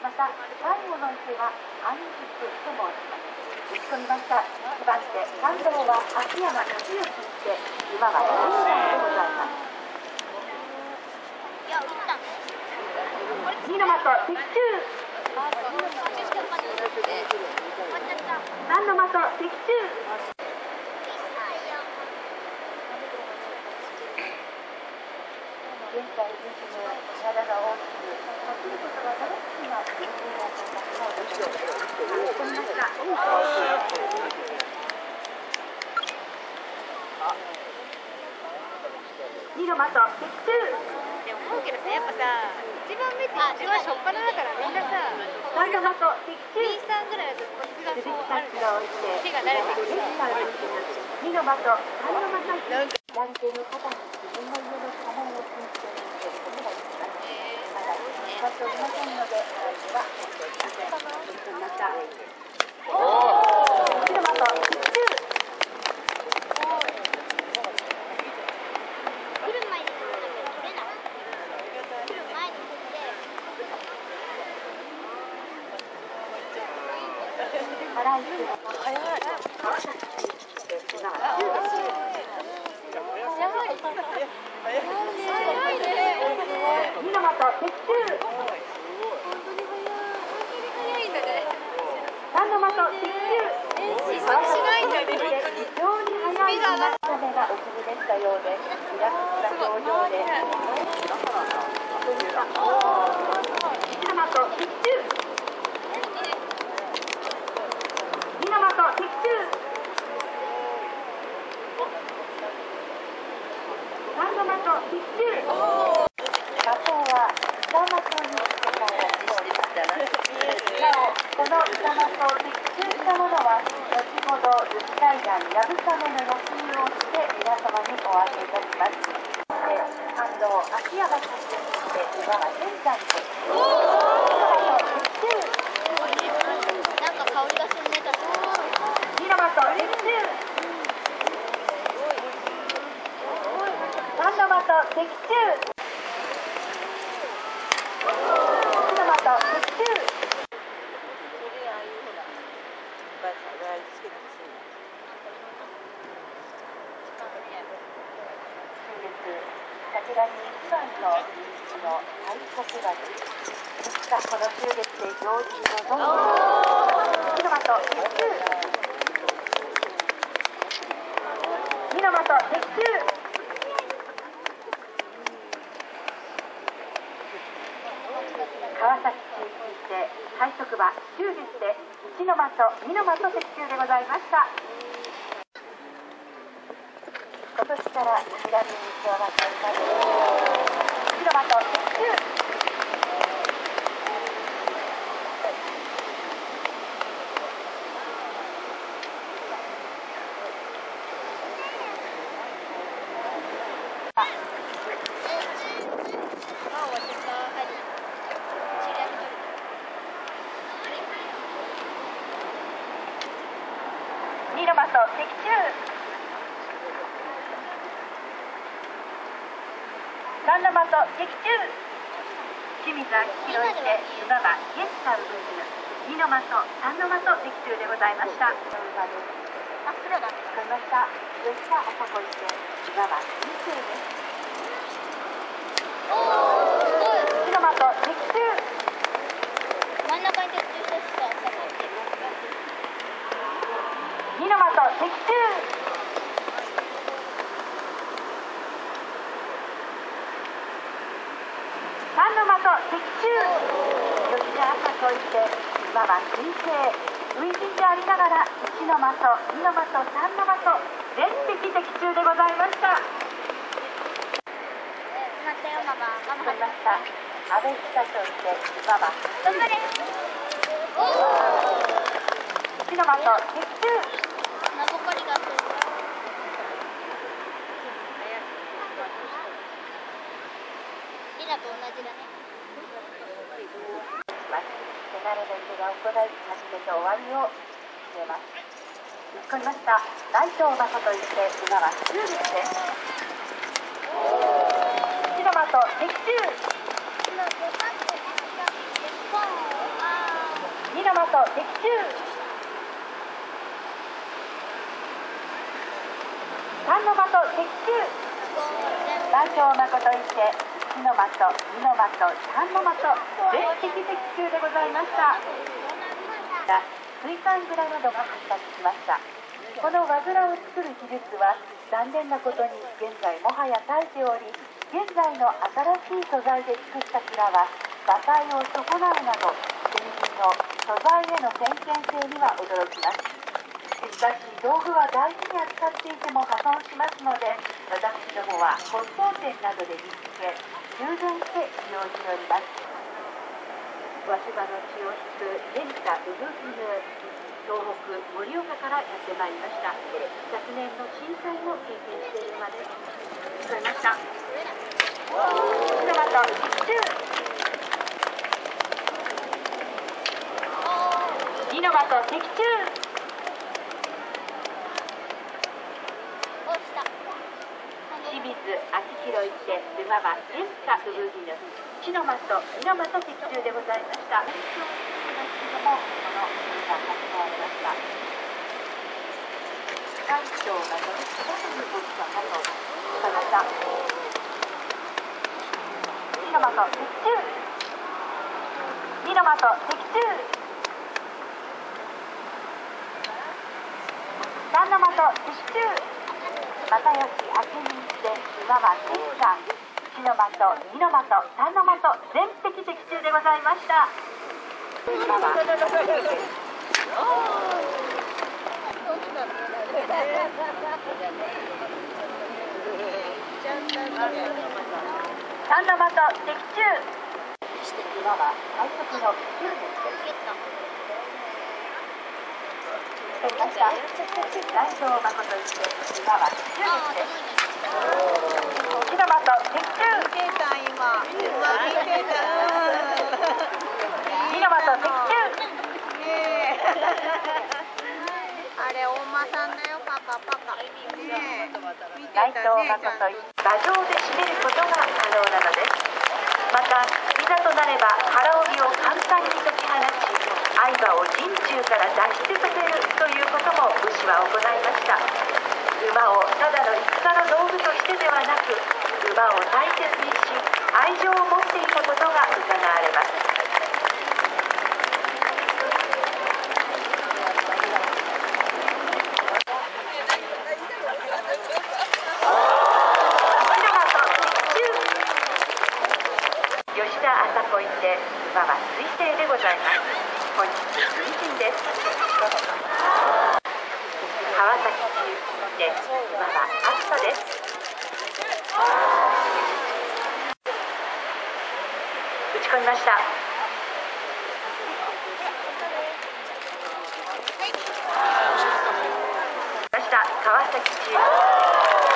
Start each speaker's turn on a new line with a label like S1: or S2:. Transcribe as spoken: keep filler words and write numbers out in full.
S1: また最後の池は安実と申します。打ち込みましたいちばん手三道は秋山和義して馬は千山でございます。二の的的中、三の的的中。現在リズム、体が大きく走ることが大好きな人間の方の打ち込みました。二の的的中。
S2: でも思うけどさ、やっぱさ、一番目って一番初っ端だからみんなさ、
S1: 三の的的中。
S2: ビーさんぐらいだと腰がこうあるじゃん。手が慣れてくる。
S1: 二の的、三の的。男性の方に自分の家の家紋を信じていることができます。まだ使っておりませんので、お相手はお願いします。また。一の的、的中。早い。二の的的中。三の的的中。
S2: しないんだね。
S1: 非常に早い雨がお降りでしたようで、リラックスした表情で。一の的的中。二の的的中。三の的的中。加工は板的に使われております。なお、この板的を的中したものは、後ほど逗子海岸流鏑馬の焼き湯をして皆様にお上げいたします。感動秋山さんとして馬は千山です。
S2: なんか香りがするね。
S1: 二の的的中。三の的的中。一の的的中。こちらに一番の人気の大黒馬です。さあ、この週月で行事のどんどん。一の的的中。二の的的中。川崎中心で最速馬終日で一の的、二の的的中でございました。今年からちらみに加わっております。一の的的中。二の的的中。三の的的中。清水明宏して馬はイエスタウブル。二の的、三の的的中でございました。あ、それだ。使いました。吉田朝子して馬は人生です。一の的的中。
S2: 真ん中に的中した人は朝子って
S1: 二の的的中。三の的的中。吉田朝子して馬は水星。初陣でありながら一の的、二の的、三の的全的的中でございました。
S2: 待ってよママ。ママ
S1: 取りました。安倍久として馬は
S2: 頑張れ。
S1: 一の的的中。
S2: 名ぼかりがする。リナと同じだね。
S1: 手慣れの手が行い初めて終わりを告げます。打ち込みました。大東誠といって馬は中立です。一の的的中。 的的中。三の的的中。番長誠一世、一の的、二の的、三の的、全敵的中でございました。水管蔵などが発達しました。この和蔵を作る技術は残念なことに現在もはや絶えており、現在の新しい素材で作った蔵は馬体を損なうなど、先人の素材への先見性には驚きます。しかし道具は大事に扱っていても破損しますので、私どもは骨董店などで見つけ修繕して使用しております。早稲場の血を引く天下産絹、東北盛岡からやってまいりました。昨年の震災も経験している馬です。聞こえました。一の的的中。二の的的中。清水明宏一世、馬は天下産絹、一の的二の的的中でございました。勉強ですけども、この馬が使われました。関東が乗りつけということはなと聞こえました。一の的的中。二の的的中。三の的的中。又吉明美で馬は天山、一の的、二の的、三の的、全敵的中でございました。馬は三の的的中。馬は最速のきゅうです。わかりました。大東誠一世、馬はじゅうです。一の的的中。
S2: 見てた今。見てた。
S1: 二の的的中。
S2: ねえ。あれお馬さんだよ、パカパカ。ねえ。見てた
S1: 大東
S2: ね。
S1: 誠一、馬上で締めることが可能なのです。また、いざとなれば腹帯を簡単に解き放ち、愛馬を陣中から脱出させるということも武士は行いました。馬をただの戦の道具としてではなく、馬を大切にし愛情を持っていたことがうかがわれます。吉田麻子一世、馬は彗星でございます。本日水神です。川崎中で馬は暑さです。打ち込みました。ました川崎中。